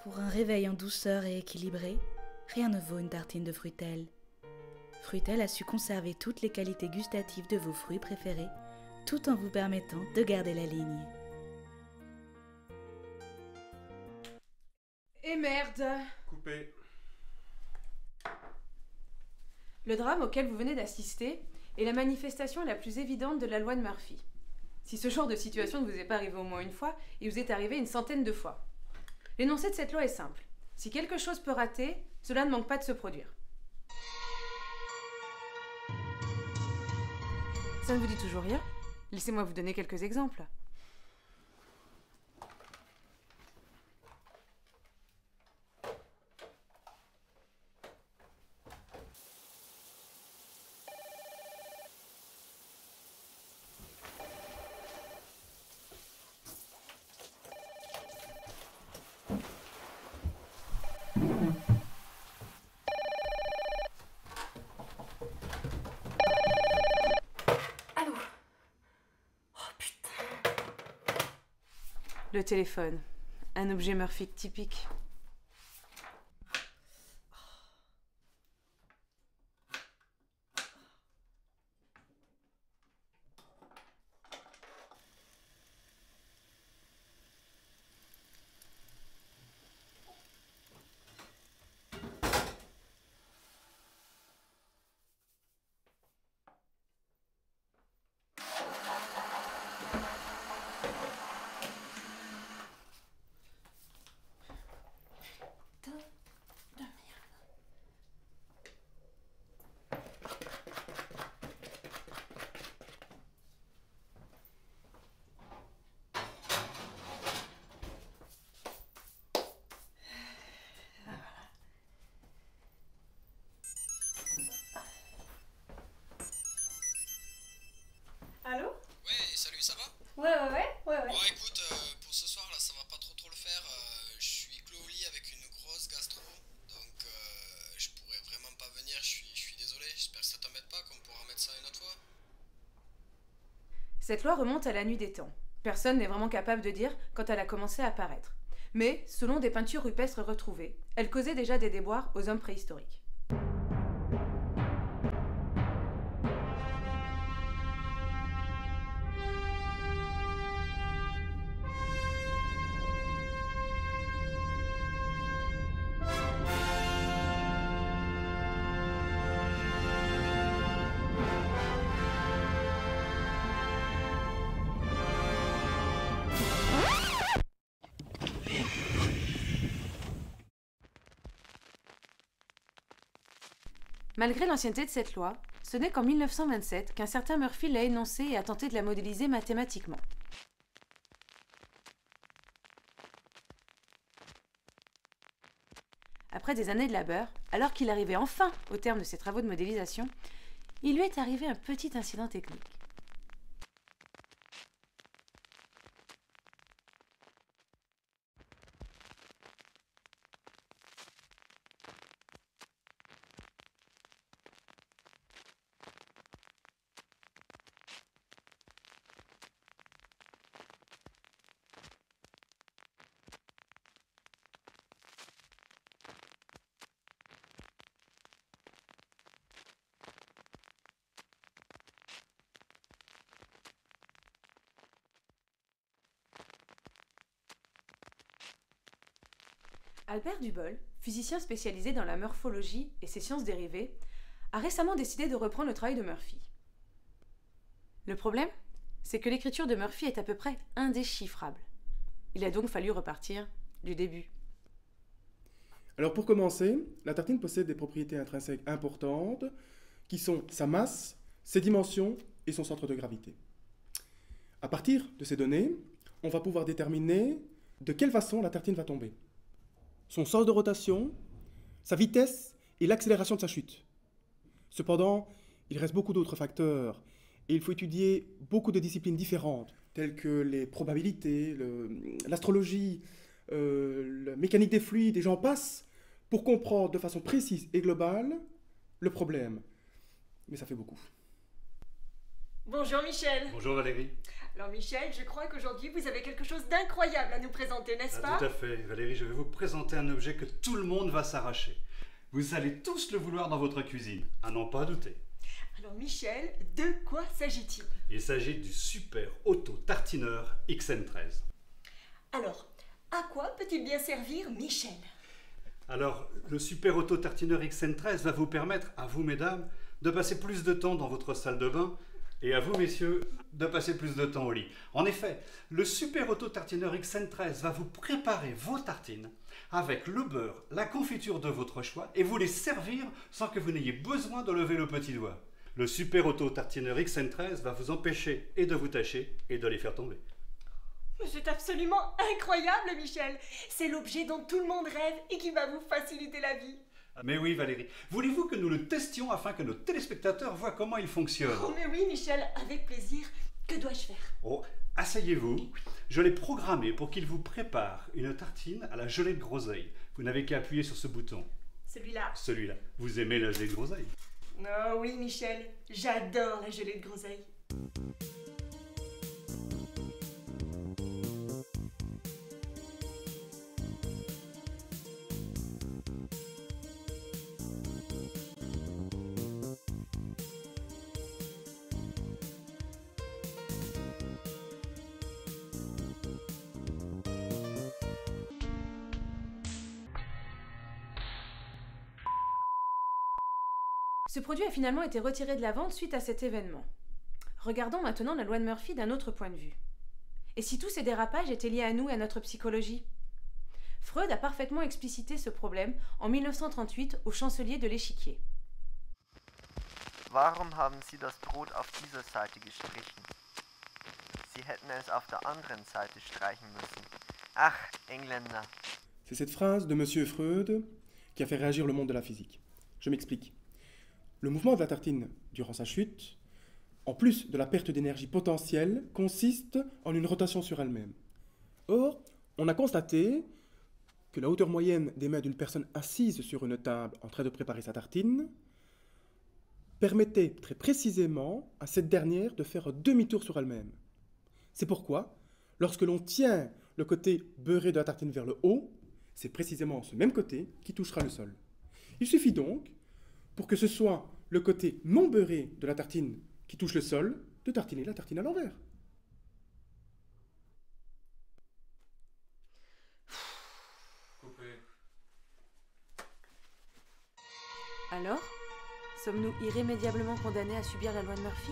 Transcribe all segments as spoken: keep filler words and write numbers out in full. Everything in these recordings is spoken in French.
Pour un réveil en douceur et équilibré, rien ne vaut une tartine de Fruitel. Fruitel a su conserver toutes les qualités gustatives de vos fruits préférés, tout en vous permettant de garder la ligne. Et merde! Coupé. Le drame auquel vous venez d'assister est la manifestation la plus évidente de la loi de Murphy. Si ce genre de situation ne vous est pas arrivé au moins une fois, il vous est arrivé une centaine de fois. L'énoncé de cette loi est simple. Si quelque chose peut rater, cela ne manque pas de se produire. Ça ne vous dit toujours rien? Laissez-moi vous donner quelques exemples. Allô? Oh putain. Le téléphone. Un objet Murphy typique. Allô? Ouais, salut, ça va? Ouais, ouais, ouais, ouais, ouais. Bon, écoute, euh, pour ce soir, là, ça va pas trop trop le faire. euh, je suis clos au lit avec une grosse gastro, donc euh, je pourrais vraiment pas venir. Je suis, je suis désolé. J'espère que ça t'embête pas, qu'on pourra mettre ça une autre fois. Cette loi remonte à la nuit des temps. Personne n'est vraiment capable de dire quand elle a commencé à apparaître. Mais, selon des peintures rupestres retrouvées, elle causait déjà des déboires aux hommes préhistoriques. Malgré l'ancienneté de cette loi, ce n'est qu'en mille neuf cent vingt-sept qu'un certain Murphy l'a énoncée et a tenté de la modéliser mathématiquement. Après des années de labeur, alors qu'il arrivait enfin au terme de ses travaux de modélisation, il lui est arrivé un petit incident technique. Albert Dubol, physicien spécialisé dans la morphologie et ses sciences dérivées, a récemment décidé de reprendre le travail de Murphy. Le problème, c'est que l'écriture de Murphy est à peu près indéchiffrable. Il a donc fallu repartir du début. Alors pour commencer, la tartine possède des propriétés intrinsèques importantes qui sont sa masse, ses dimensions et son centre de gravité. À partir de ces données, on va pouvoir déterminer de quelle façon la tartine va tomber. Son sens de rotation, sa vitesse et l'accélération de sa chute. Cependant, il reste beaucoup d'autres facteurs et il faut étudier beaucoup de disciplines différentes, telles que les probabilités, le- l'astrologie, euh, la mécanique des fluides et j'en passe, pour comprendre de façon précise et globale le problème. Mais ça fait beaucoup. Bonjour Michel. Bonjour Valérie. Alors Michel, je crois qu'aujourd'hui vous avez quelque chose d'incroyable à nous présenter, n'est-ce Ah, pas? tout à fait. Valérie, je vais vous présenter un objet que tout le monde va s'arracher. Vous allez tous le vouloir dans votre cuisine, à n'en pas douter. Alors Michel, de quoi s'agit-il? Il s'agit du super auto tartineur X N treize. Alors, à quoi peut-il bien servir, Michel? Alors, le super auto tartineur X N treize va vous permettre, à vous mesdames, de passer plus de temps dans votre salle de bain et à vous messieurs, de passer plus de temps au lit. En effet, le super auto tartineur X N treize va vous préparer vos tartines avec le beurre, la confiture de votre choix et vous les servir sans que vous n'ayez besoin de lever le petit doigt. Le super auto tartineur X N treize va vous empêcher et de vous tâcher et de les faire tomber. Mais c'est absolument incroyable, Michel. C'est l'objet dont tout le monde rêve et qui va vous faciliter la vie. Mais oui Valérie, voulez-vous que nous le testions afin que nos téléspectateurs voient comment il fonctionne? Oh mais oui, Michel, avec plaisir. Que dois-je faire? Oh, asseyez-vous. Je l'ai programmé pour qu'il vous prépare une tartine à la gelée de groseille. Vous n'avez qu'à appuyer sur ce bouton. Celui-là. Celui-là. Vous aimez la gelée de groseille? Oh oui, Michel, j'adore la gelée de groseille. Ce produit a finalement été retiré de la vente suite à cet événement. Regardons maintenant la loi de Murphy d'un autre point de vue. Et si tous ces dérapages étaient liés à nous et à notre psychologie? Freud a parfaitement explicité ce problème en mille neuf cent trente-huit au Chancelier de l'Échiquier. Warum haben Sie das Brot auf dieser Seite gestrichen? Sie hätten es auf der anderen Seite streichen müssen. Ach, Engländer. C'est cette phrase de Monsieur Freud qui a fait réagir le monde de la physique. Je m'explique. Le mouvement de la tartine durant sa chute, en plus de la perte d'énergie potentielle, consiste en une rotation sur elle-même. Or, on a constaté que la hauteur moyenne des mains d'une personne assise sur une table en train de préparer sa tartine permettait très précisément à cette dernière de faire un demi-tour sur elle-même. C'est pourquoi, lorsque l'on tient le côté beurré de la tartine vers le haut, c'est précisément ce même côté qui touchera le sol. Il suffit donc, pour que ce soit le côté non beurré de la tartine qui touche le sol, de tartiner la tartine à l'envers. Alors, sommes-nous irrémédiablement condamnés à subir la loi de Murphy?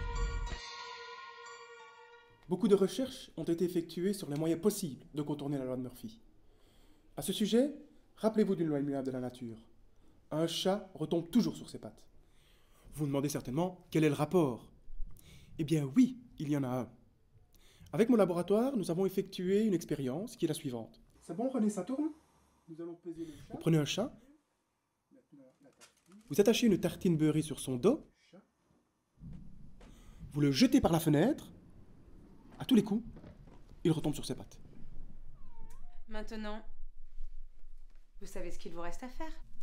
Beaucoup de recherches ont été effectuées sur les moyens possibles de contourner la loi de Murphy. À ce sujet, rappelez-vous d'une loi immuable de la nature. Un chat retombe toujours sur ses pattes. Vous vous demandez certainement quel est le rapport. Eh bien oui, il y en a un. Avec mon laboratoire, nous avons effectué une expérience qui est la suivante. C'est bon, René, ça tourne? Nous allons peser le chat. Vous prenez un chat, vous attachez une tartine beurrée sur son dos, vous le jetez par la fenêtre, à tous les coups, il retombe sur ses pattes. Maintenant, vous savez ce qu'il vous reste à faire.